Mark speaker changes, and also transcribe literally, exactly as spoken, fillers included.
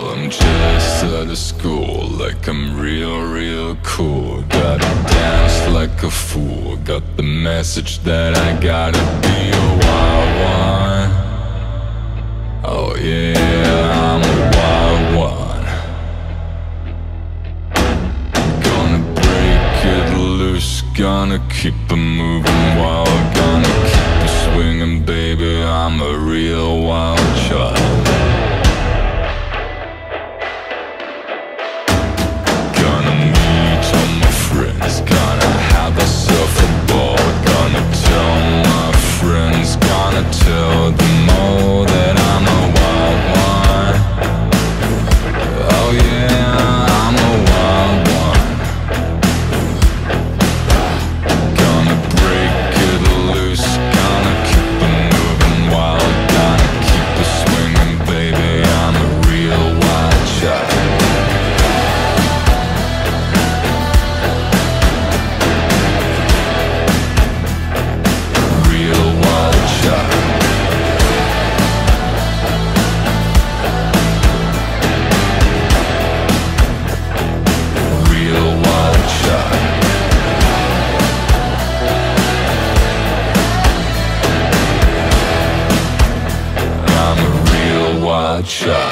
Speaker 1: I'm just out of school, like I'm real, real cool. Gotta dance like a fool, got the message that I gotta be a wild one. Oh yeah, I'm a wild one. Gonna break it loose, gonna keep it moving wild, gonna keep it swinging, baby, I'm a real wild child. Gonna have myself a ball, gonna tell my friends, gonna tell them all that I'm a wild one. Oh yeah, I'm a wild one. Gonna break it loose, gonna keep it moving wild, gonna keep it swinging, baby, I'm a real wild child. Child.